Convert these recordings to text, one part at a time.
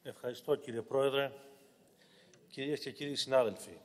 Ευχαριστώ, κύριε Πρόεδρε. Κυρίες και κύριοι συνάδελφοι,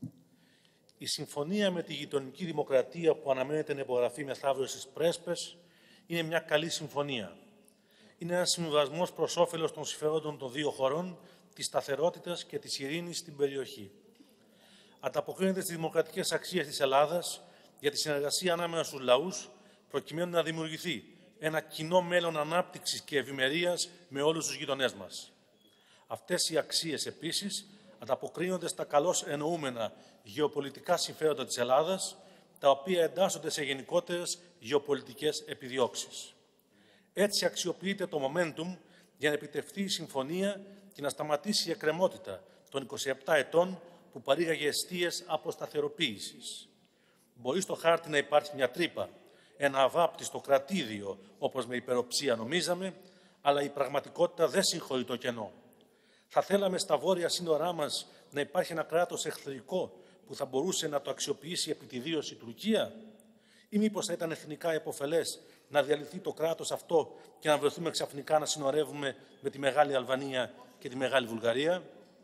η συμφωνία με τη γειτονική δημοκρατία που αναμένεται να υπογραφεί μεθαύριο στις Πρέσπες είναι μια καλή συμφωνία. Είναι ένας συμβιβασμός προς όφελος των συμφερόντων των δύο χωρών, της σταθερότητας και της ειρήνης στην περιοχή. Ανταποκρίνεται στις δημοκρατικές αξίες της Ελλάδας για τη συνεργασία ανάμεσα στους λαούς, προκειμένου να δημιουργηθεί ένα κοινό μέλλον ανάπτυξης και ευημερίας με όλους τους γειτονές μας. Αυτές οι αξίες, επίσης, ανταποκρίνονται στα καλώς εννοούμενα γεωπολιτικά συμφέροντα της Ελλάδας, τα οποία εντάσσονται σε γενικότερες γεωπολιτικές επιδιώξεις. Έτσι αξιοποιείται το momentum για να επιτευχθεί η συμφωνία και να σταματήσει η εκκρεμότητα των 27 ετών που παρήγαγε εστίες αποσταθεροποίησης. Μπορεί στο χάρτη να υπάρχει μια τρύπα, ένα αβάπτιστο κρατήδιο, όπως με υπεροψία νομίζαμε, αλλά η πραγματικότητα δεν συγχωρεί το κενό. Θα θέλαμε στα βόρεια σύνορά μας να υπάρχει ένα κράτος εχθρικό που θα μπορούσε να το αξιοποιήσει επιτιδίως η Τουρκία, ή μήπως θα ήταν εθνικά επωφελές να διαλυθεί το κράτος αυτό και να βρεθούμε ξαφνικά να συνορεύουμε με τη Μεγάλη Αλβανία και τη Μεγάλη Βουλγαρία.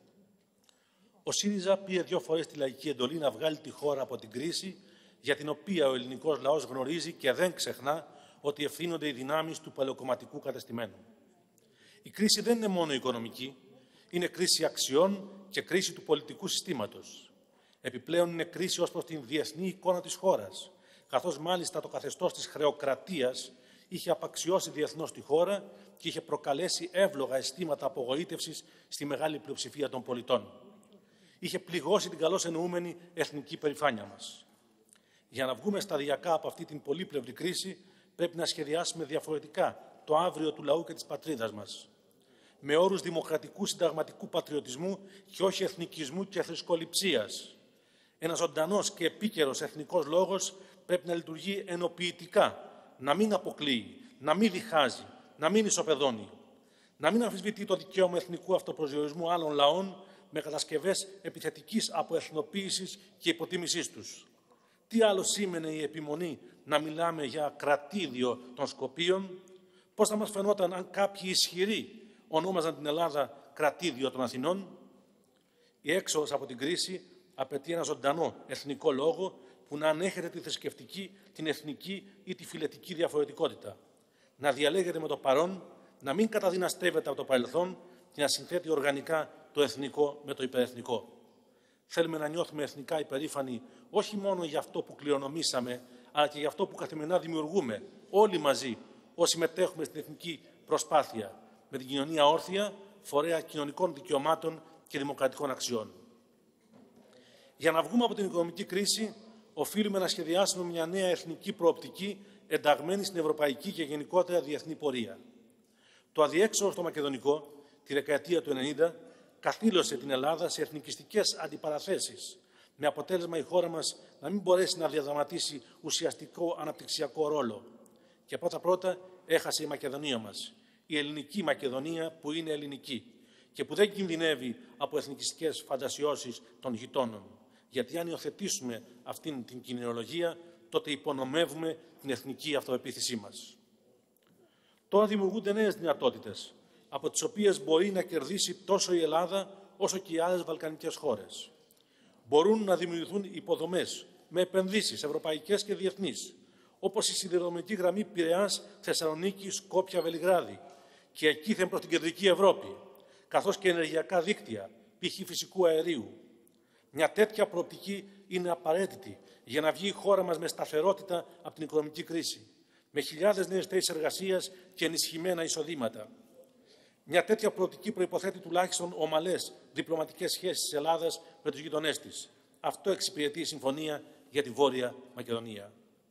Ο ΣΥΡΙΖΑ πήρε 2 φορές τη λαϊκή εντολή να βγάλει τη χώρα από την κρίση, για την οποία ο ελληνικός λαός γνωρίζει και δεν ξεχνά ότι ευθύνονται οι δυνάμεις του παλαιοκομματικού κατεστημένου. Η κρίση δεν είναι μόνο οικονομική, είναι κρίση αξιών και κρίση του πολιτικού συστήματος. Επιπλέον είναι κρίση ως προς την διεθνή εικόνα της χώρας, καθώς μάλιστα το καθεστώς της χρεοκρατίας είχε απαξιώσει διεθνώς τη χώρα και είχε προκαλέσει εύλογα αισθήματα απογοήτευσης στη μεγάλη πλειοψηφία των πολιτών. Είχε πληγώσει την καλώς εννοούμενη εθνική περηφάνεια μας. Για να βγούμε σταδιακά από αυτή την πολύπλευρη κρίση, πρέπει να σχεδιάσουμε διαφορετικά το αύριο του λαού και της πατρίδας μας, με όρους δημοκρατικού συνταγματικού πατριωτισμού και όχι εθνικισμού και θρησκοληψίας. Ένας ζωντανός και επίκαιρος εθνικός λόγος πρέπει να λειτουργεί ενοποιητικά, να μην αποκλείει, να μην διχάζει, να μην ισοπεδώνει, να μην αμφισβητεί το δικαίωμα εθνικού αυτοπροσδιορισμού άλλων λαών με κατασκευές επιθετικής αποεθνοποίησης και υποτίμησής τους. Τι άλλο σήμαινε η επιμονή να μιλάμε για κρατήδιο των Σκοπίων, πώς θα μας φαινόταν αν κάποιοι ισχυροί ονόμαζαν την Ελλάδα κρατήδιο των Αθηνών. Η έξοδος από την κρίση απαιτεί ένα ζωντανό εθνικό λόγο που να ανέχεται τη θρησκευτική, την εθνική ή τη φυλετική διαφορετικότητα. Να διαλέγεται με το παρόν, να μην καταδυναστεύεται από το παρελθόν και να συνθέτει οργανικά το εθνικό με το υπερεθνικό. Θέλουμε να νιώθουμε εθνικά υπερήφανοι όχι μόνο για αυτό που κληρονομήσαμε, αλλά και για αυτό που καθημερινά δημιουργούμε όλοι μαζί, όσοι συμμετέχουμε στην εθνική προσπάθεια, με την κοινωνία όρθια, φορέα κοινωνικών δικαιωμάτων και δημοκρατικών αξιών. Για να βγούμε από την οικονομική κρίση, οφείλουμε να σχεδιάσουμε μια νέα εθνική προοπτική ενταγμένη στην ευρωπαϊκή και γενικότερα διεθνή πορεία. Το αδιέξοδο στο Μακεδονικό, τη δεκαετία του 90, καθήλωσε την Ελλάδα σε εθνικιστικές αντιπαραθέσεις, με αποτέλεσμα η χώρα μας να μην μπορέσει να διαδραματίσει ουσιαστικό αναπτυξιακό ρόλο. Και πρώτα-πρώτα έχασε η Μακεδονία μας, η ελληνική Μακεδονία που είναι ελληνική και που δεν κινδυνεύει από εθνικιστικές φαντασιώσεις των γειτόνων. Γιατί αν υιοθετήσουμε αυτήν την κοινωνιολογία, τότε υπονομεύουμε την εθνική αυτοπεποίθησή μας. Τώρα δημιουργούνται νέες δυνατότητες, από τις οποίες μπορεί να κερδίσει τόσο η Ελλάδα όσο και οι άλλες βαλκανικές χώρες. Μπορούν να δημιουργηθούν υποδομές με επενδύσεις ευρωπαϊκές και διεθνείς, όπως η σιδηροδρομική γραμμή Πειραιάς-Θεσσαλονίκη-Σκόπια-Βελιγράδη και εκείθεν προς την κεντρική Ευρώπη, καθώς και ενεργειακά δίκτυα, π.χ. φυσικού αερίου. Μια τέτοια προοπτική είναι απαραίτητη για να βγει η χώρα μας με σταθερότητα από την οικονομική κρίση, με χιλιάδες νέες θέσεις εργασίας και ενισχυμένα εισοδήματα. Μια τέτοια προοπτική προϋποθέτει τουλάχιστον ομαλές διπλωματικές σχέσεις της Ελλάδας με τους γειτονές της. Αυτό εξυπηρετεί η συμφωνία για τη Βόρεια Μακεδονία.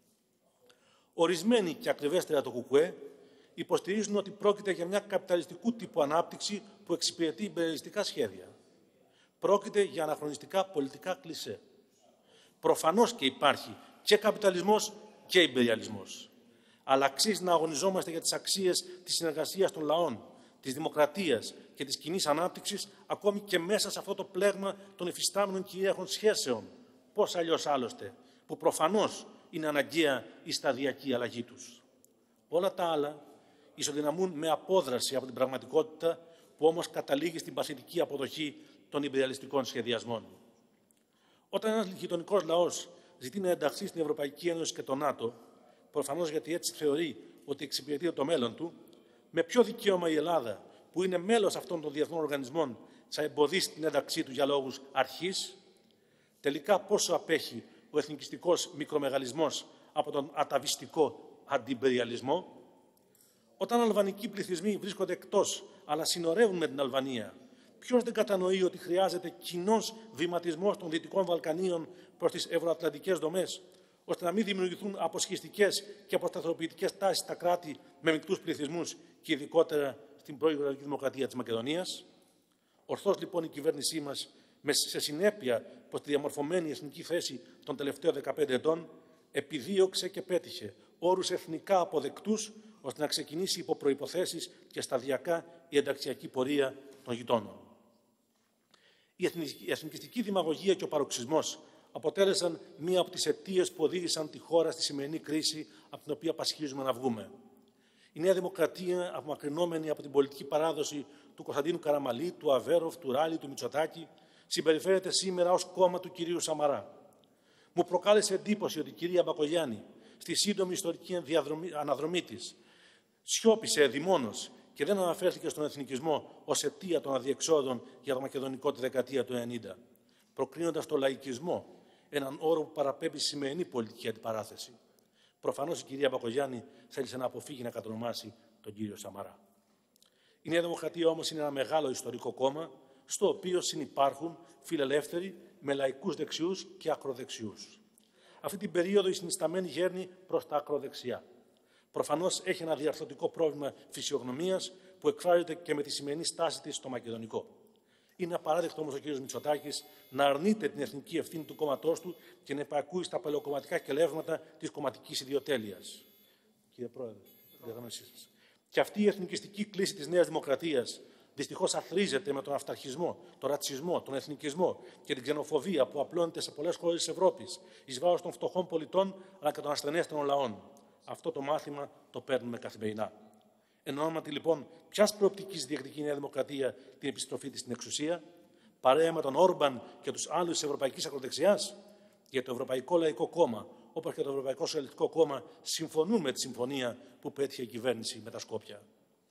Ορισμένοι και ακριβέστερα το ΚΚΕ υποστηρίζουν ότι πρόκειται για μια καπιταλιστικού τύπου ανάπτυξη που εξυπηρετεί υπερελιστικά σχέδια. Πρόκειται για αναχρονιστικά πολιτικά κλισέ. Προφανώς και υπάρχει και καπιταλισμός και ιμπεριαλισμός. Αλλά αξίζει να αγωνιζόμαστε για τις αξίες της συνεργασίας των λαών, της δημοκρατίας και της κοινής ανάπτυξης, ακόμη και μέσα σε αυτό το πλέγμα των υφιστάμενων κυρίαρχων σχέσεων. Πώς αλλιώς άλλωστε, που προφανώς είναι αναγκαία η σταδιακή αλλαγή τους. Όλα τα άλλα ισοδυναμούν με απόδραση από την πραγματικότητα που όμως καταλήγει στην παθητική αποδοχή των ιμπεριαλιστικών σχεδιασμών. Όταν ένας γειτονικός λαός ζητεί να ενταχθεί στην Ευρωπαϊκή Ένωση και το ΝΑΤΟ, προφανώς γιατί έτσι θεωρεί ότι εξυπηρετεί το μέλλον του, με ποιο δικαίωμα η Ελλάδα, που είναι μέλος αυτών των διεθνών οργανισμών, θα εμποδίσει την ένταξή του για λόγους αρχής? Τελικά πόσο απέχει ο εθνικιστικός μικρομεγαλισμός από τον αταβιστικό αντιμπεριαλισμό? Όταν αλβανικοί πληθυσμοί βρίσκονται εκτός, αλλά συνορεύουν με την Αλβανία, ποιος δεν κατανοεί ότι χρειάζεται κοινός βηματισμός των Δυτικών Βαλκανίων προς τις ευρωατλαντικές δομές, ώστε να μην δημιουργηθούν αποσχιστικές και αποσταθεροποιητικές τάσεις στα κράτη με μικρούς πληθυσμούς και ειδικότερα στην πρώην Ιουγκοσλαβική Δημοκρατία της Μακεδονίας? Ορθώς λοιπόν η κυβέρνησή μας, σε συνέπεια προς τη διαμορφωμένη εθνική θέση των τελευταίων 15 ετών, επιδίωξε και πέτυχε όρους εθνικά αποδεκτούς, ώστε να ξεκινήσει υπό προϋποθέσεις και σταδιακά η ενταξιακή πορεία των γειτόνων. Η εθνικιστική δημαγωγία και ο παροξισμός αποτέλεσαν μία από τις αιτίες που οδήγησαν τη χώρα στη σημερινή κρίση από την οποία πασχίζουμε να βγούμε. Η Νέα Δημοκρατία, απομακρυνόμενη από την πολιτική παράδοση του Κωνσταντίνου Καραμαλή, του Αβέροφ, του Ράλη, του Μητσοτάκη, συμπεριφέρεται σήμερα ως κόμμα του κυρίου Σαμαρά. Μου προκάλεσε εντύπωση ότι η κυρία Μπακογιάννη, στη σύντομη ιστορική αναδρομή της, σιώπησε εδημόνως και δεν αναφέρθηκε στον εθνικισμό ως αιτία των αδιεξόδων για το μακεδονικό τη δεκαετία του 90, προκρίνοντας το λαϊκισμό, έναν όρο που παραπέμπει στη σημερινή πολιτική αντιπαράθεση. Προφανώς η κυρία Μπακογιάννη θέλησε να αποφύγει να κατονομάσει τον κύριο Σαμαρά. Η Νέα Δημοκρατία όμως είναι ένα μεγάλο ιστορικό κόμμα, στο οποίο συνυπάρχουν φιλελεύθεροι με λαϊκούς δεξιούς και ακροδεξιούς. Αυτή την περίοδο η συνισταμένη γέρνει προς τα ακροδεξιά. Προφανώς έχει ένα διαρθρωτικό πρόβλημα φυσιογνωμίας που εκφράζεται και με τη σημερινή στάση της στο μακεδονικό. Είναι απαράδεκτο όμως ο κ. Μητσοτάκης να αρνείται την εθνική ευθύνη του κόμματός του και να υπακούει στα παλαιοκομματικά κελεύματα της κομματικής ιδιοτέλειας. Κύριε Πρόεδρε, διαγραμμασή σας. Και αυτή η εθνικιστική κλίση της Νέας Δημοκρατίας δυστυχώς αθρίζεται με τον αυταρχισμό, τον ρατσισμό, τον εθνικισμό και την ξενοφοβία που απλώνεται σε πολλές χώρες της Ευρώπης, εις βάρος των φτωχών πολιτών αλλά και των ασθενέστερων λαών. Αυτό το μάθημα το παίρνουμε καθημερινά. Εν ονόματι λοιπόν, ποιας προοπτικής διεκδικεί η Νέα Δημοκρατία την επιστροφή της στην εξουσία, παρέα με τον Όρμπαν και τους άλλους της Ευρωπαϊκής Ακροδεξιάς? Για το Ευρωπαϊκό Λαϊκό Κόμμα, όπως και το Ευρωπαϊκό Σοσιαλιστικό Κόμμα, συμφωνούν με τη συμφωνία που πέτυχε η κυβέρνηση με τα Σκόπια.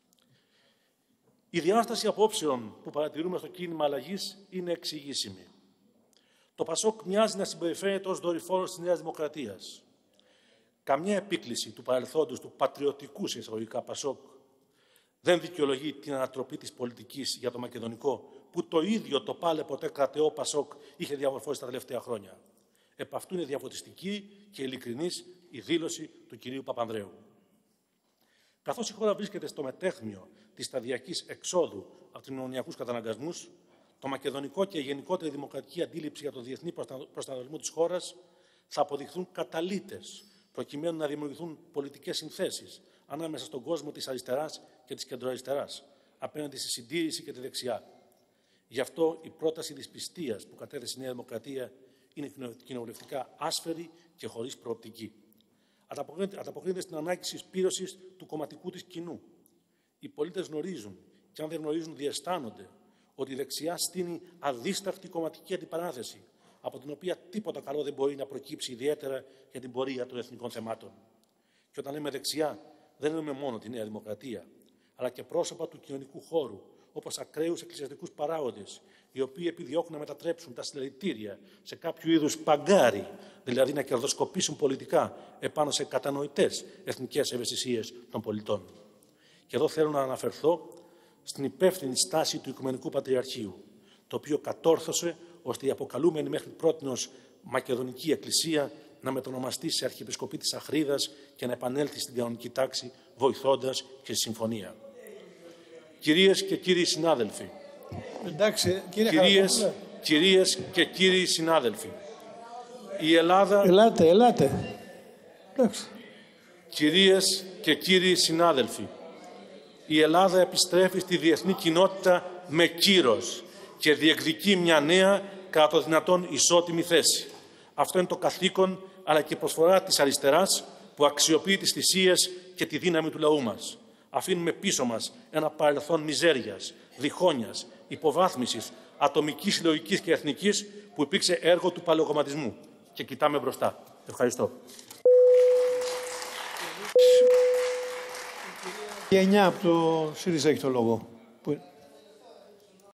Η διάσταση απόψεων που παρατηρούμε στο κίνημα αλλαγής είναι εξηγήσιμη. Το ΠΑΣΟΚ μοιάζει να συμπεριφέρεται ως δορυφόρος της Νέας Δημοκρατίας. Καμιά επίκληση του παρελθόντος του πατριωτικού σε εισαγωγικά ΠΑΣΟΚ δεν δικαιολογεί την ανατροπή της πολιτικής για το μακεδονικό, που το ίδιο το πάλε ποτέ κρατεό ΠΑΣΟΚ είχε διαμορφώσει τα τελευταία χρόνια. Επ' αυτού είναι διαφωτιστική και ειλικρινής η δήλωση του κυρίου Παπανδρέου. Καθώς η χώρα βρίσκεται στο μετέχμιο της σταδιακής εξόδου από τους μνημονιακούς καταναγκασμούς, το μακεδονικό και η γενικότερη δημοκρατική αντίληψη για τον διεθνή προσανατολισμό της χώρας θα αποδειχθούν καταλύτες, προκειμένου να δημιουργηθούν πολιτικές συνθέσεις ανάμεσα στον κόσμο της αριστεράς και της κεντροαριστεράς, απέναντι στη συντήρηση και τη δεξιά. Γι' αυτό η πρόταση δυσπιστίας που κατέθεσε η Νέα Δημοκρατία είναι κοινοβουλευτικά άσφαιρη και χωρίς προοπτική. Ανταποκρίνεται στην ανάγκη συσπήρωσης του κομματικού της κοινού. Οι πολίτες γνωρίζουν, και αν δεν γνωρίζουν, διαισθάνονται ότι η δεξιά στείνει αδίσταχτη κομματική αντιπαράθεση, από την οποία τίποτα καλό δεν μπορεί να προκύψει, ιδιαίτερα για την πορεία των εθνικών θεμάτων. Και όταν λέμε δεξιά, δεν εννοούμε μόνο τη Νέα Δημοκρατία, αλλά και πρόσωπα του κοινωνικού χώρου, όπως ακραίους εκκλησιαστικούς παράγοντες, οι οποίοι επιδιώκουν να μετατρέψουν τα συλλαλητήρια σε κάποιο είδους παγκάρι, δηλαδή να κερδοσκοπήσουν πολιτικά επάνω σε κατανοητές εθνικές ευαισθησίες των πολιτών. Και εδώ θέλω να αναφερθώ στην υπεύθυνη στάση του Οικουμενικού Πατριαρχείου, το οποίο κατόρθωσε ώστε η αποκαλούμενη μέχρι πρότινος Μακεδονική Εκκλησία να μετονομαστεί σε Αρχιεπισκοπή της Αχρίδας και να επανέλθει στην κανονική τάξη, βοηθώντας και στη συμφωνία. Κυρίες και κύριοι συνάδελφοι, κυρίες και κύριοι συνάδελφοι, η Ελλάδα... Ελάτε. Κυρίες και κύριοι συνάδελφοι, η Ελλάδα επιστρέφει στη διεθνή κοινότητα με κύρος και διεκδικεί μια νέα, κατά το δυνατόν ισότιμη θέση. Αυτό είναι το καθήκον, αλλά και η προσφορά της αριστεράς, που αξιοποιεί τις θυσίες και τη δύναμη του λαού μας. Αφήνουμε πίσω μας ένα παρελθόν μιζέριας, διχόνοιας, υποβάθμισης, ατομικής, συλλογικής και εθνικής που υπήρξε έργο του παλαιοκομματισμού. Και κοιτάμε μπροστά. Ευχαριστώ. Η 9 από το ΣΥΡΙΖΑ έχει το λόγο.